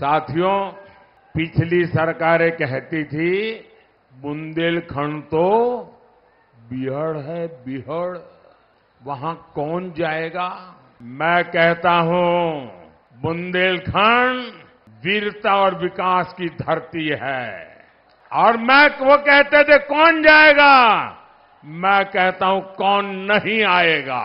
साथियों, पिछली सरकारें कहती थी बुंदेलखंड तो बीहड़ है, बीहड़, वहां कौन जाएगा। मैं कहता हूं बुंदेलखंड वीरता और विकास की धरती है। और वो कहते थे कौन जाएगा, मैं कहता हूं कौन नहीं आएगा।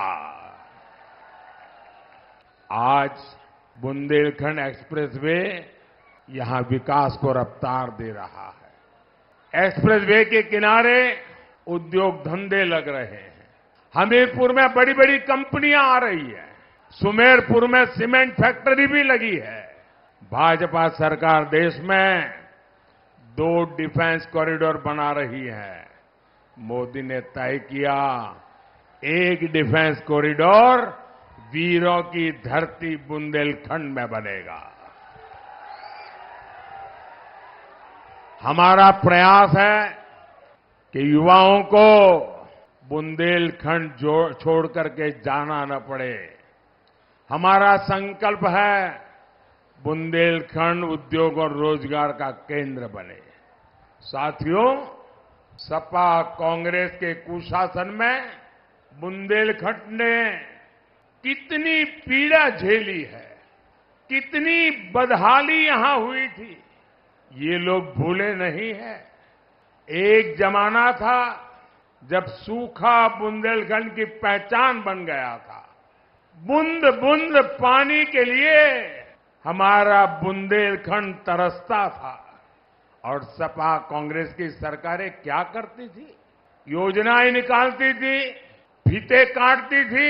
आज बुंदेलखंड एक्सप्रेसवे यहां विकास को रफ्तार दे रहा है। एक्सप्रेसवे के किनारे उद्योग धंधे लग रहे हैं। हमीरपुर में बड़ी बड़ी कंपनियां आ रही है। सुमेरपुर में सीमेंट फैक्ट्री भी लगी है। भाजपा सरकार देश में 2 डिफेंस कॉरिडोर बना रही है। मोदी ने तय किया एक डिफेंस कॉरिडोर वीरों की धरती बुंदेलखंड में बनेगा। हमारा प्रयास है कि युवाओं को बुंदेलखंड छोड़ करके जाना न पड़े। हमारा संकल्प है बुंदेलखंड उद्योग और रोजगार का केंद्र बने। साथियों, सपा कांग्रेस के कुशासन में बुंदेलखंड ने कितनी पीड़ा झेली है, कितनी बदहाली यहां हुई थी, ये लोग भूले नहीं हैं। एक जमाना था जब सूखा बुंदेलखंड की पहचान बन गया था। बूंद बूंद पानी के लिए हमारा बुंदेलखंड तरसता था। और सपा कांग्रेस की सरकारें क्या करती थी? योजनाएं निकालती थी, फीते काटती थी,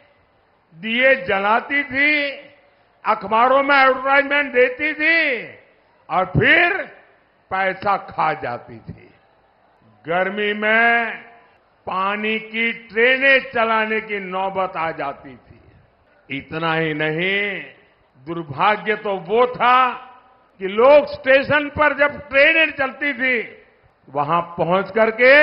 दिए जलाती थी, अखबारों में एडवर्टाइजमेंट देती थी और फिर पैसा खा जाती थी। गर्मी में पानी की ट्रेनें चलाने की नौबत आ जाती थी। इतना ही नहीं, दुर्भाग्य तो वो था कि लोग स्टेशन पर जब ट्रेनें चलती थी वहां पहुंच करके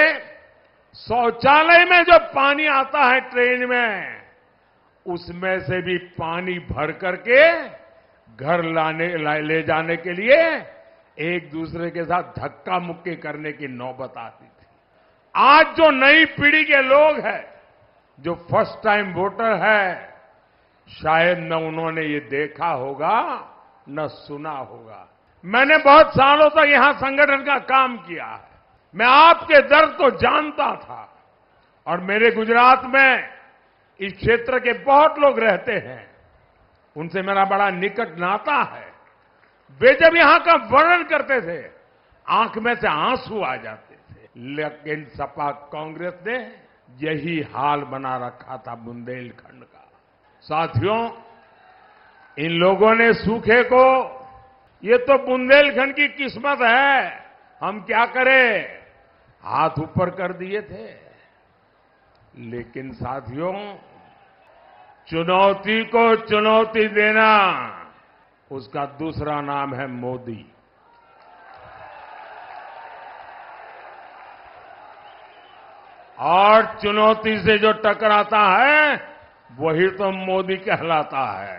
शौचालय में जो पानी आता है ट्रेन में, उसमें से भी पानी भर करके घर ले जाने के लिए एक दूसरे के साथ धक्का मुक्की करने की नौबत आती थी। आज जो नई पीढ़ी के लोग हैं, जो फर्स्ट टाइम वोटर है, शायद न उन्होंने ये देखा होगा न सुना होगा। मैंने बहुत सालों तक यहां संगठन का काम किया है। मैं आपके दर्द को जानता था और मेरे गुजरात में इस क्षेत्र के बहुत लोग रहते हैं, उनसे मेरा बड़ा निकट नाता है। वे जब यहां का वर्णन करते थे, आंख में से आंसू आ जाते थे। लेकिन सपा कांग्रेस ने यही हाल बना रखा था बुंदेलखंड का। साथियों, इन लोगों ने सूखे को, ये तो बुंदेलखंड की किस्मत है, हम क्या करें, हाथ ऊपर कर दिए थे। लेकिन साथियों, चुनौती को चुनौती देना, उसका दूसरा नाम है मोदी। और चुनौती से जो टकराता है वही तो मोदी कहलाता है।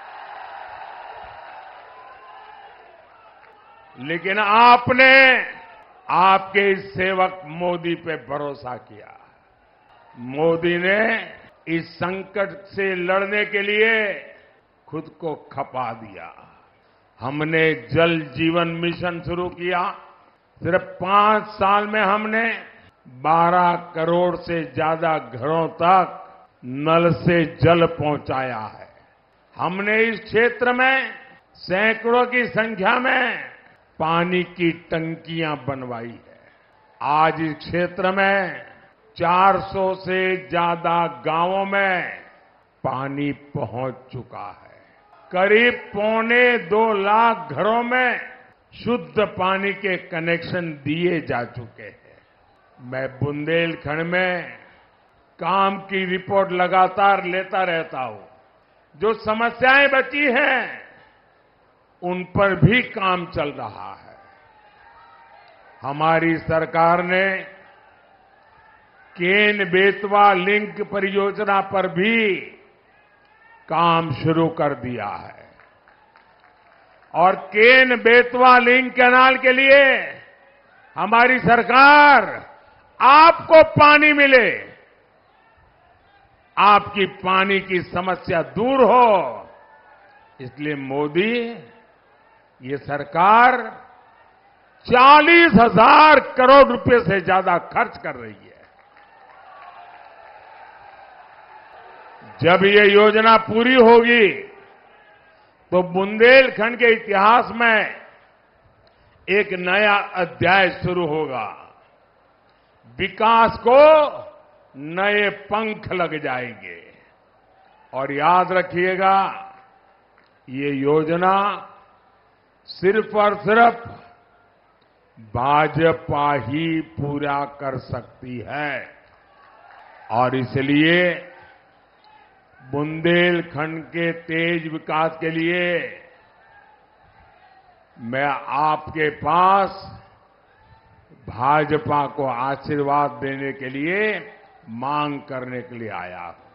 लेकिन आपने आपके इस सेवक मोदी पे भरोसा किया। मोदी ने इस संकट से लड़ने के लिए खुद को खपा दिया। हमने जल जीवन मिशन शुरू किया। सिर्फ 5 साल में हमने 12 करोड़ से ज्यादा घरों तक नल से जल पहुंचाया है। हमने इस क्षेत्र में सैकड़ों की संख्या में पानी की टंकियां बनवाई है। आज इस क्षेत्र में 400 से ज्यादा गांवों में पानी पहुंच चुका है। करीब 2.25 लाख घरों में शुद्ध पानी के कनेक्शन दिए जा चुके हैं। मैं बुंदेलखंड में काम की रिपोर्ट लगातार लेता रहता हूं। जो समस्याएं बची हैं, उन पर भी काम चल रहा है। हमारी सरकार ने केन बेतवा लिंक परियोजना पर भी काम शुरू कर दिया है। और केन बेतवा लिंक कैनाल के लिए हमारी सरकार आपको पानी मिले, आपकी पानी की समस्या दूर हो, इसलिए मोदी ये सरकार 40,000 करोड़ रुपए से ज्यादा खर्च कर रही है। जब ये योजना पूरी होगी तो बुंदेलखंड के इतिहास में एक नया अध्याय शुरू होगा। विकास को नए पंख लग जाएंगे। और याद रखिएगा, ये योजना सिर्फ और सिर्फ भाजपा ही पूरा कर सकती है। और इसलिए बुंदेलखंड के तेज विकास के लिए मैं आपके पास भाजपा को आशीर्वाद देने के लिए मांग करने के लिए आया हूं।